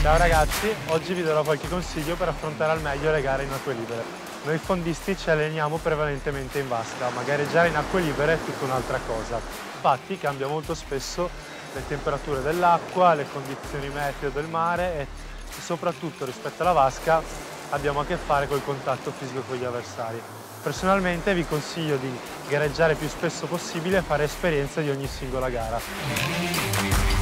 Ciao ragazzi, oggi vi darò qualche consiglio per affrontare al meglio le gare in acque libere. Noi fondisti ci alleniamo prevalentemente in vasca, ma gareggiare in acque libere è tutta un'altra cosa. Infatti cambia molto spesso le temperature dell'acqua, le condizioni meteo del mare e soprattutto rispetto alla vasca abbiamo a che fare col contatto fisico con gli avversari. Personalmente vi consiglio di gareggiare più spesso possibile e fare esperienza di ogni singola gara.